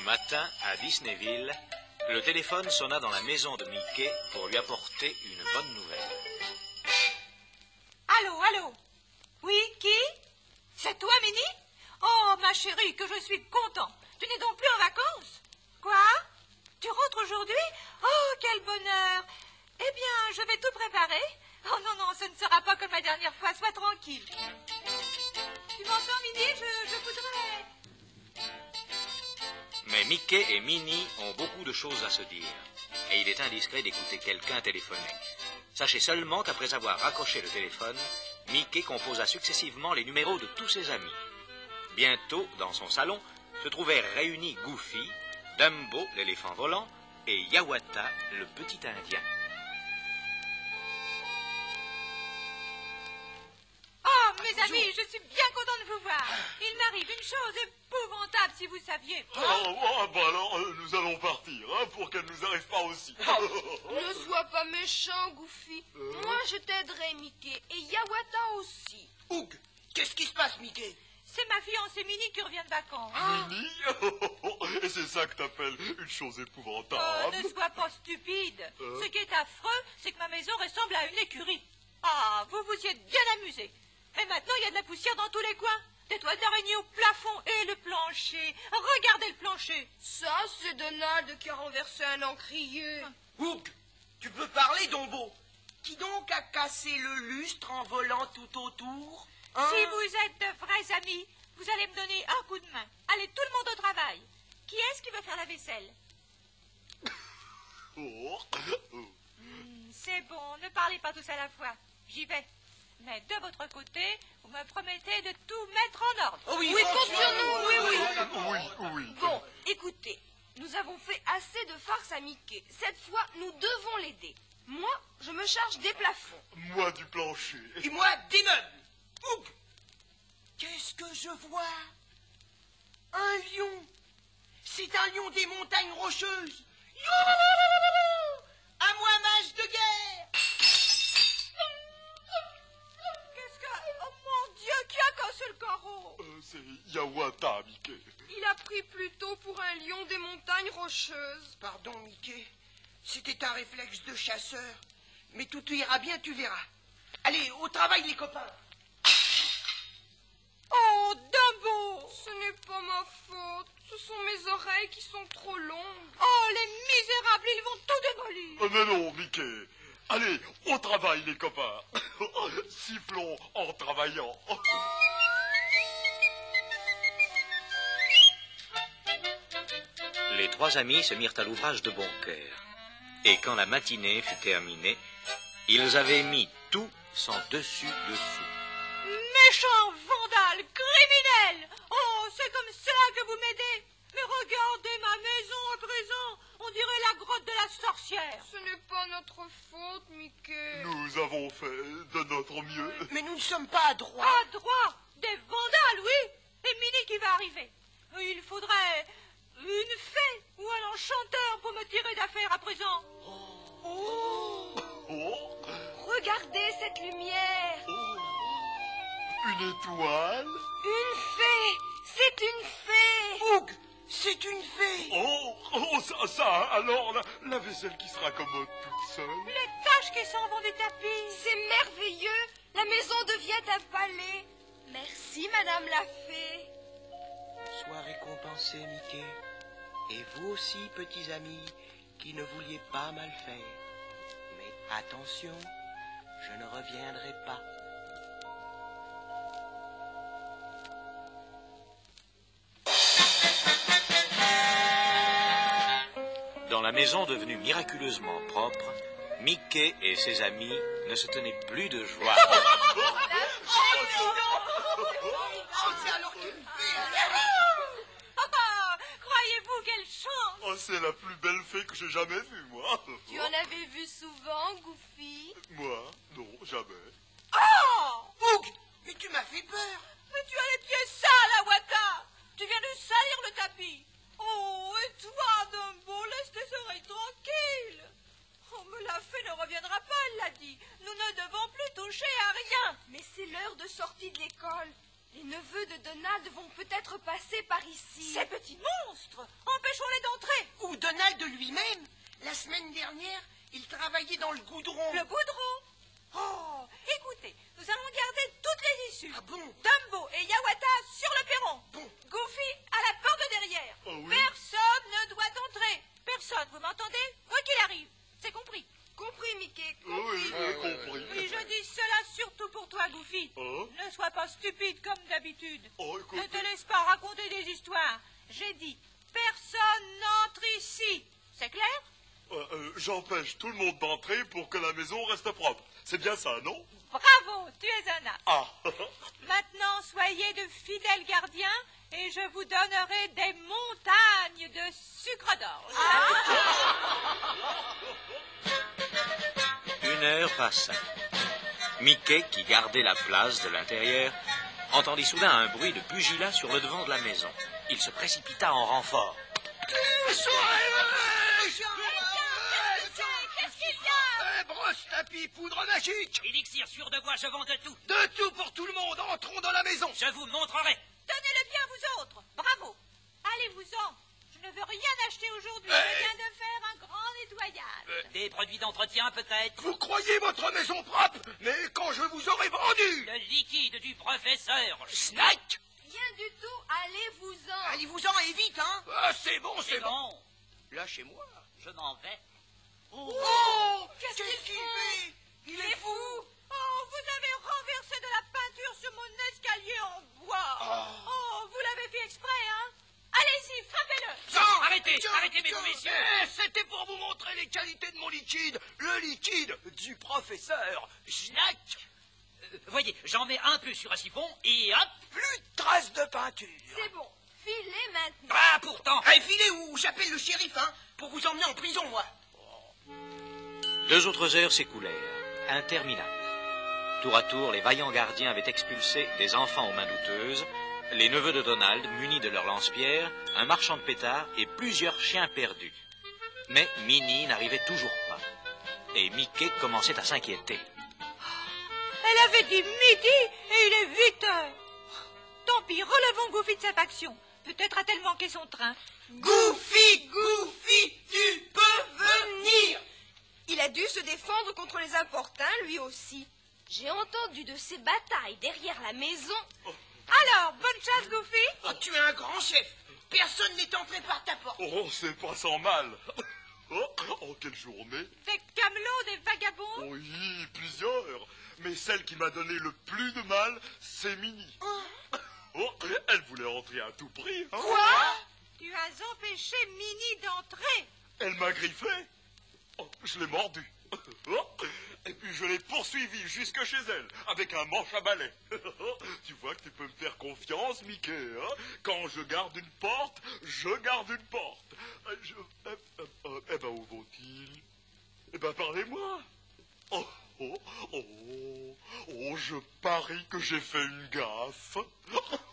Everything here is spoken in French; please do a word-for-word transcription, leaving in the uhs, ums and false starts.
matin, à Disneyville, le téléphone sonna dans la maison de Mickey pour lui apporter une bonne nouvelle. Allô, allô? Oui, qui? C'est toi, Minnie? Oh, ma chérie, que je suis content. Tu n'es donc plus en vacances? Quoi? Tu rentres aujourd'hui? Oh, quel bonheur. Eh bien, je vais tout préparer. Oh non, non, ce ne sera pas comme la dernière fois. Sois tranquille. Tu m'entends, Minnie? Je, je voudrais... Mais Mickey et Minnie ont beaucoup de choses à se dire. Et il est indiscret d'écouter quelqu'un téléphoner. Sachez seulement qu'après avoir raccroché le téléphone, Mickey composa successivement les numéros de tous ses amis. Bientôt, dans son salon, se trouvèrent réunis Goofy, Dumbo, l'éléphant volant, et Hiawatha, le petit Indien. Oh, mes amis, je suis bien content de vous voir. Il m'arrive une chose épouvantable, si vous saviez. Oh, oh, bah alors, euh, nous allons partir, hein, pour qu'elle nous arrive pas aussi. Ne sois pas méchant, Goofy. Euh. Moi, je t'aiderai, Mickey, et Hiawatha aussi. Oug, qu'est-ce qui se passe, Mickey? C'est ma fiancée Minnie qui revient de vacances. Minnie? Et c'est ça que t'appelles une chose épouvantable. Oh, ne sois pas stupide. Euh. Ce qui est affreux, c'est que ma maison ressemble à une écurie. Ah, vous vous y êtes bien amusés. Mais maintenant, il y a de la poussière dans tous les coins. Des toiles d'araignée au plafond et le plancher. Regardez le plancher. Ça, c'est Donald qui a renversé un encrier. Oug, tu peux parler, Dumbo? Qui donc a cassé le lustre en volant tout autour? Hein? Si vous êtes de vrais amis, vous allez me donner un coup de main. Allez, tout le monde au travail. Qui est-ce qui veut faire la vaisselle? Oh. Hmm, c'est bon, ne parlez pas tous à la fois. J'y vais. Mais de votre côté, vous me promettez de tout mettre en ordre. Oh oui, Oui, oh, compte sur nous, oui, oui. Oui, oui. Bon, écoutez, nous avons fait assez de farce à Mickey. Cette fois, nous devons l'aider. Moi, je me charge des plafonds. Moi du plancher. Et moi, des meubles. Oug, qu'est-ce que je vois? Un lion. C'est un lion des montagnes rocheuses. Youhou! À moi, mage de guerre. Qu'est-ce que... Oh mon Dieu, qui a cassé le carreau? Euh, c'est Hiawatha, Mickey. Il a pris plutôt pour un lion des montagnes rocheuses. Pardon, Mickey. C'était un réflexe de chasseur. Mais tout ira bien, tu verras. Allez, au travail, les copains. Oh, Dumbo! Ce n'est pas ma faute. Ce sont mes oreilles qui sont trop longues. Oh, les misérables, ils vont tout démolir. Euh, mais non, Mickey. Allez, au travail, les copains. Sifflons en travaillant. Les trois amis se mirent à l'ouvrage de bon cœur. Et quand la matinée fut terminée, ils avaient mis tout sans dessus-dessous. Méchant vandale, criminel! Oh, c'est comme cela que vous m'aidez! Mais regardez ma maison à présent! On dirait la grotte de la sorcière! Ce n'est pas notre faute, Mickey. Nous avons fait de notre mieux. Mais nous ne sommes pas à droite. À droit! Des vandales, oui! Et Minnie qui va arriver! Il faudrait une fée ou un enchanteur pour me tirer d'affaire à présent! Oh. Oh, Regardez cette lumière. une étoile. Une fée. C'est une fée. Oug, c'est une fée. Oh, oh ça, ça, alors la, la vaisselle qui se raccommode toute seule. Les taches qui s'en vont des tapis! C'est merveilleux. La maison devient un palais. Merci, Madame la fée. Sois récompensé, Mickey. Et vous aussi, petits amis, qui ne vouliez pas mal faire. Mais attention, je ne reviendrai pas. Dans la maison devenue miraculeusement propre, Mickey et ses amis ne se tenaient plus de joie. Oh, c'est alors qu'une fée. Ah, croyez-vous quelle chance! Oh, c'est la plus belle fée que j'ai jamais vue, moi. Tu en avais vu souvent, Goofy? Moi, non, jamais. Oh! Oug, mais tu m'as fait peur. Mais tu as les pieds sales, Hiawatha! Tu viens de salir le tapis! Oh, et toi, Dumbo, laisse tes oreilles tranquilles! Oh, mais la fée ne reviendra pas, elle l'a dit. Nous ne devons plus toucher à rien. Mais c'est l'heure de sortie de l'école. Les neveux de Donald vont peut-être passer par ici. Ces petits monstres! Empêchons-les d'entrer! Ou Donald lui-même. La semaine dernière, il travaillait dans le goudron. Le goudron! Oh, écoutez, nous allons garder toutes les issues. Ah bon? Dumbo et Yawata sur le perron. Bon. Goofy à la porte derrière. Oh oui. Personne ne doit entrer. Personne, vous m'entendez? Quoi qu'il arrive. C'est compris? Compris, Mickey, Oui, compris. j'ai compris. Oui, je dis cela surtout pour toi, Goofy. Oh. Ne sois pas stupide comme d'habitude. Oh, écoute. Ne te laisse pas raconter des histoires. J'ai dit, personne n'entre ici. C'est clair? Euh, euh, J'empêche tout le monde d'entrer pour que la maison reste propre. C'est bien ça, non? Bravo, tu es un as. Ah. Maintenant, soyez de fidèles gardiens et je vous donnerai des montagnes de sucre d'orge. Une heure passa. Mickey, qui gardait la place de l'intérieur, entendit soudain un bruit de pugilat sur le devant de la maison. Il se précipita en renfort. Qu'est-ce qu'il y a? Brosse, tapis, poudre magique. Élixir sûr de bois, je vends de tout. De tout pour tout le monde. Entrons dans la maison. Je vous montrerai. Donnez-le bien, vous autres. Bravo. Allez-vous-en. Je ne veux rien acheter aujourd'hui. Je viens de faire un grand nettoyage. Des produits d'entretien, peut-être. Vous croyez votre maison propre, mais quand je vous aurai vendu. Le liquide du professeur. Snack. Rien du tout, allez-vous-en. Allez-vous-en et vite, hein. Ah, c'est bon, c'est C'est bon. bon. Lâchez-moi. Je m'en vais. Oh, Qu'est-ce qu'il fait? fait? Il est fou. Oh, vous avez renversé de la peinture sur mon escalier en bois. Oh, vous l'avez fait exprès, hein? Allez-y, frappez-le. Jean, Arrêtez, Jean, arrêtez, mes Jean. beaux messieurs. Eh, c'était pour vous montrer les qualités de mon liquide. Le liquide du professeur. Snack. Euh, voyez, j'en mets un peu sur un siphon et hop. Plus de traces de peinture. C'est bon, filez maintenant. Ah, pourtant. Allez, filez ou j'appelle le shérif, hein, pour vous emmener en prison, moi. Deux autres heures s'écoulèrent, interminables. Tour à tour, les vaillants gardiens avaient expulsé des enfants aux mains douteuses, les neveux de Donald munis de leurs lance-pierres, un marchand de pétards et plusieurs chiens perdus. Mais Minnie n'arrivait toujours pas. Et Mickey commençait à s'inquiéter. Elle avait dit midi et il est huit heures. Tant pis, relevons Goofy de cette action. Peut-être a-t-elle manqué son train. Goofy, Goofy, tu peux venir. Il a dû se défendre contre les importuns, lui aussi. J'ai entendu de ces batailles derrière la maison. Alors, bonne chasse, Goofy. Oh, tu es un grand chef. Personne n'est entré par ta porte. Oh, c'est pas sans mal. Oh, oh, quelle journée. Des camelots, des vagabonds. Oui, plusieurs. Mais celle qui m'a donné le plus de mal, c'est Minnie. Oh, elle voulait entrer à tout prix. Hein. Quoi? Tu as empêché Minnie d'entrer. Elle m'a griffé. Oh, je l'ai mordu. Oh, et puis je l'ai poursuivie jusque chez elle, avec un manche à balai. Tu vois que tu peux me faire confiance, Mickey. Hein. Quand je garde une porte, je garde une porte. Je... Eh, eh, eh, eh ben, où vont-ils? Eh ben, parlez-moi. Oh, oh, oh, oh, je parie que j'ai fait une gaffe.